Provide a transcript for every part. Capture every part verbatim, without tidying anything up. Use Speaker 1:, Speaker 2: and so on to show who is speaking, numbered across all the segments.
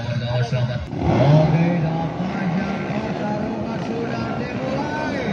Speaker 1: kawan-kawan selamat. Oke, nampaknya pertarungan sudah dimulai.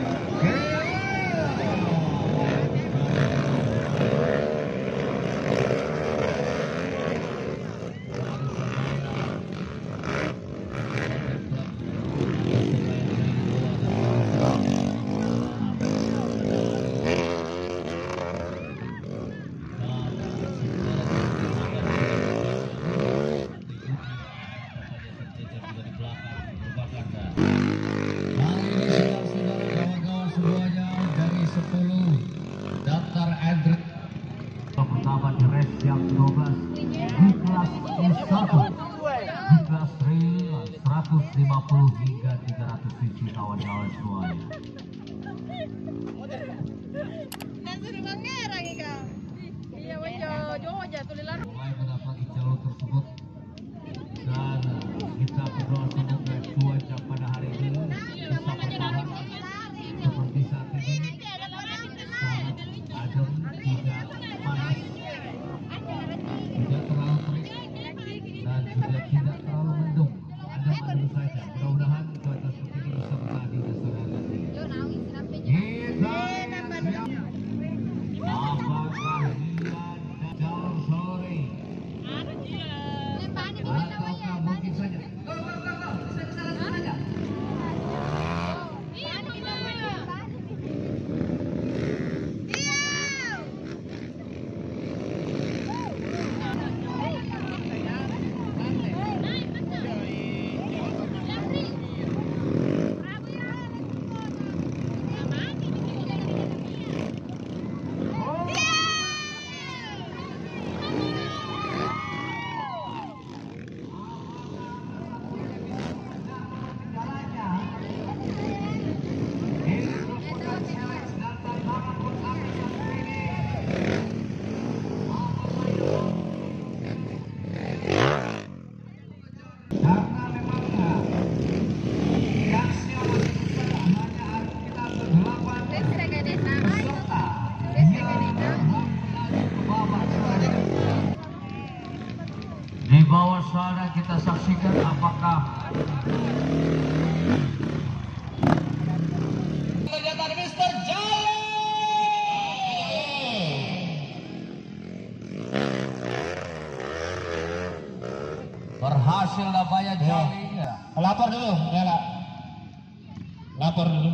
Speaker 1: Pertama di race yang dua belas di kelas U satu di kelas trail seratus lima puluh hingga tiga ratus cc kawan-kawan semuanya. Mulai mendapat jalur tersebut dan kita berdoa semoga cuaca pada hari ini bisa bertahan seperti saat ini, sangat adem, tidak panas, tidak terlalu terik dan juga tidak terlalu mendung, adem-adem saja. Mudah-mudahan cuaca seperti ini bisa bertahan di sore hari ini. Kita siap. Apakah Hian dan jalur sore ataukah mungkin saja go go go go bisa langsung saja. Di bawah sana kita saksikan apakah kelihatan Mister Jaya berhasil nampaknya Jali.
Speaker 2: Lapor dulu, ya lah. Lapor dulu.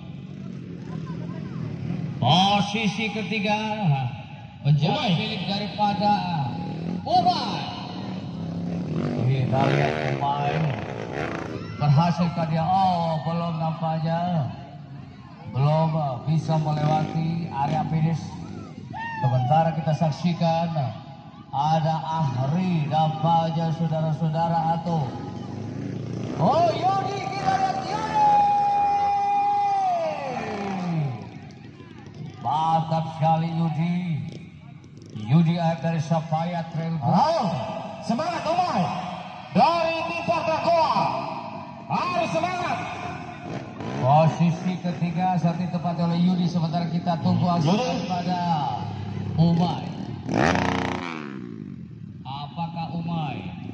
Speaker 1: Posisi ketiga menjadi milik daripada Umay. Kita lihat Umay berhasilkah dia? Oh, belum nampaknya, belum bisa melewati area finish. Sementara kita saksikan ada Ahri nampaknya saudara-saudara atau oh Yodi, kita lihat Yodi. Mantap sekali Yudi. Yudi dari Sapaya Trail.
Speaker 2: Ayo, semangat Umay dari Tipar Dagoa. Ayo semangat.
Speaker 1: Posisi ketiga saat ini tepat oleh Yudi, sementara kita tunggu hasil pada Umay. Apakah Umay?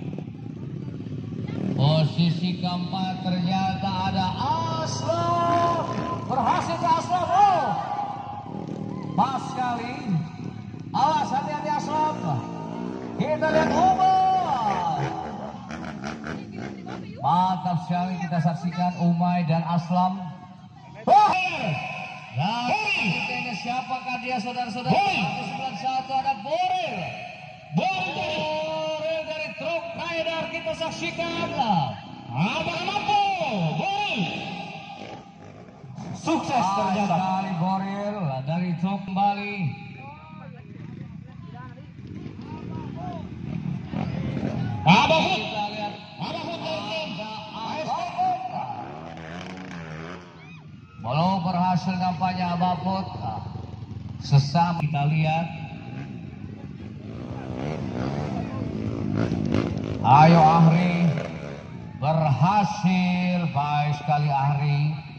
Speaker 1: Posisi keempat ternyata ada Aslam. Berhasil ke Aslam. Oh, pas sekali. Awas, hati-hati Aslam. Kita lihat Umay. Mantap sekali kita saksikan Umay dan Aslam.
Speaker 2: Oh,
Speaker 1: Nah, ini siapakah dia saudara-saudara? seratus sembilan puluh satu ada Boril. Boril dari Truk Rider kita saksikan.
Speaker 2: Abang mampu, Boril. Sukses ternyata.
Speaker 1: Sekali Boril dari Truk kembali.
Speaker 2: Abang Hut.
Speaker 1: Kita lihat
Speaker 2: Abang Hut.
Speaker 1: belum berhasil nampaknya Abaput. Sesama kita lihat. Ayo Ahri, berhasil, baik sekali Ahri.